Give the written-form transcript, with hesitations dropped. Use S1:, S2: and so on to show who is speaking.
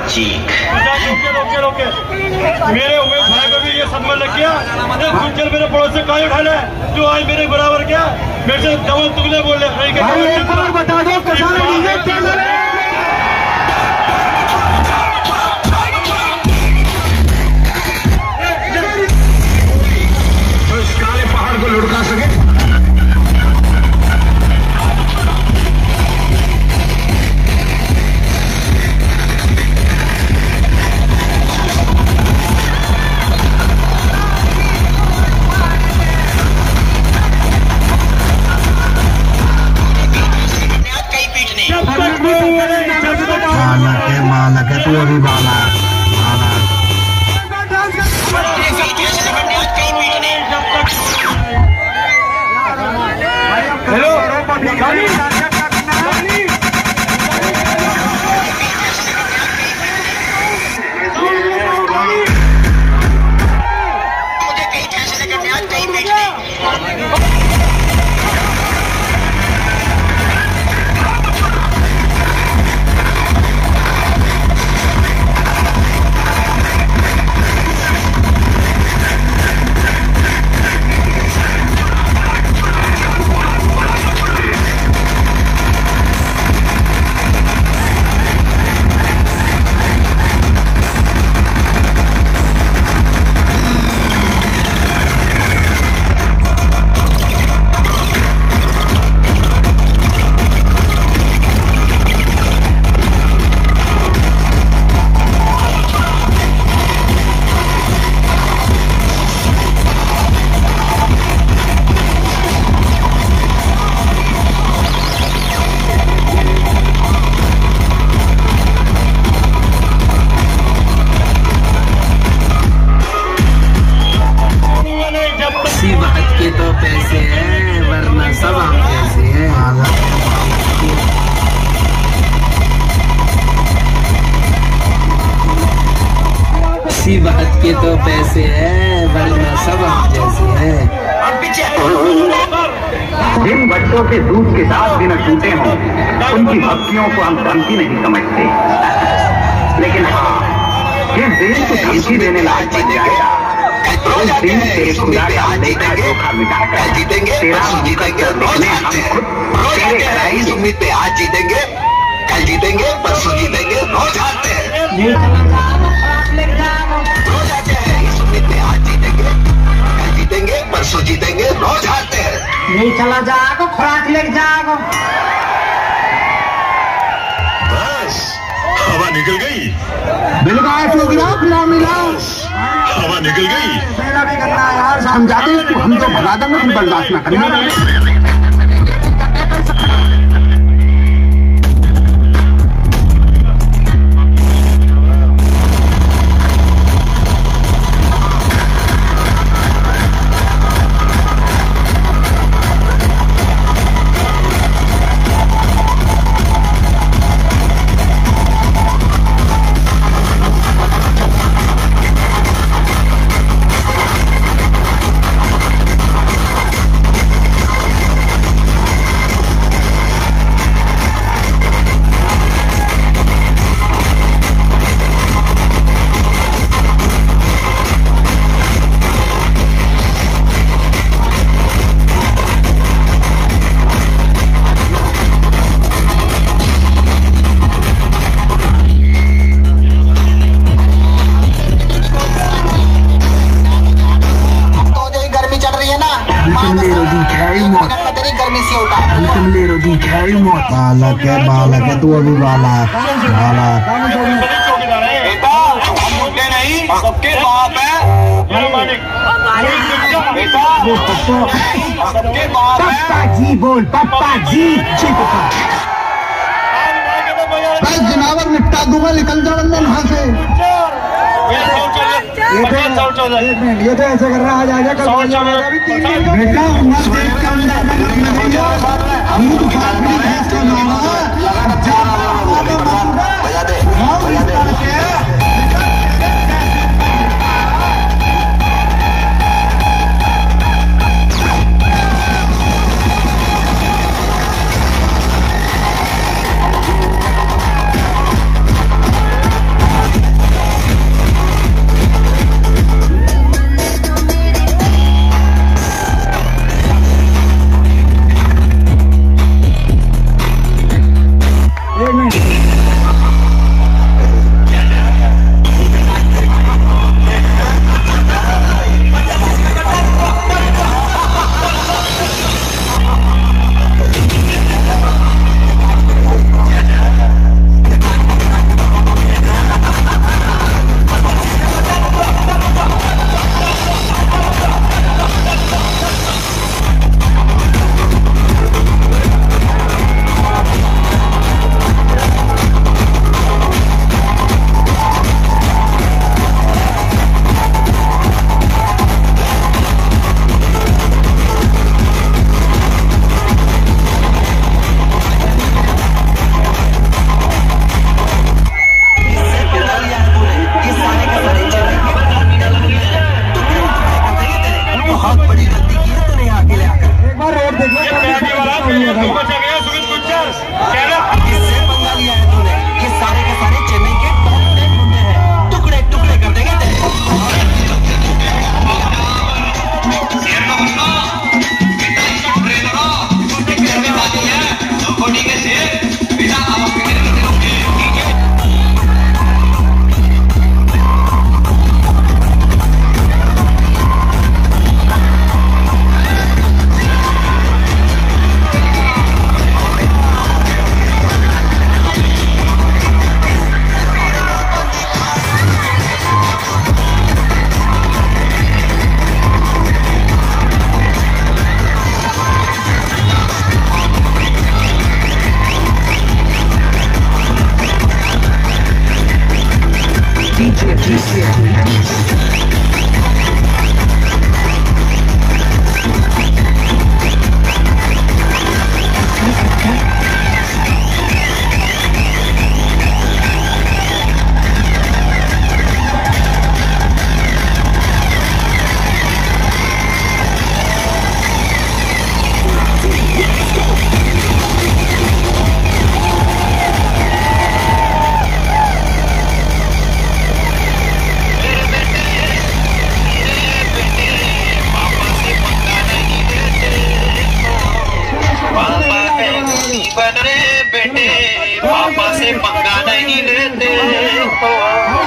S1: चीख।
S2: रोके मेरे उमेश भाई को भी ये सब में लग गया। गुज्जर मेरे पड़ोस से काहे उठा ले जो आज मेरे बराबर क्या मेरे से डबल तुगले बोल रहे। बता दो
S1: पहाड़ को लुढ़का सके। मालक है तू अभी बाला
S2: हेलो
S3: बात के तो पैसे हैं वरना सब हम जैसे हैं।
S1: जिन बच्चों के दूध के साथ बिना टूटे हों उनकी भक्तियों को हम धमकी नहीं समझते, लेकिन हाँ जिस दिन को धमकी देने लायक बन जाएगा उस दिन तेरे खुदा का देखा धोखा मिटाकर तेरा जीतेंगे। हम खुद तेरे खराई उम्मीद पे आज जीतेंगे, कल जीतेंगे, परसों जीतेंगे, रोज हारते हैं। परसों जीतेंगे, रोज हारते हैं।
S4: नहीं चला जाओ खुराक ले जाओ।
S5: बस हवा निकल गई।
S4: बिल गायब हो गया, मिला मिला
S5: हवा निकल गई।
S4: मेरा भी करना है यार, हम जाते हम तो भगा देंगे, फिर बर्दाश्त ना करना।
S1: बालक है तू अभी बाला बाला
S2: बेटा मुझे नहीं सबके बाप है बेटा सबके बाप है।
S4: पप्पा जी बोल, पप्पा जी बस जनावर निपटा दूंगा, निकल जाओ अंदर वहां से। ये तो ऐसे कर रहा आ जाएगा कल बेटा
S6: बन रे बेटे, पापा से पंगा नहीं लेते।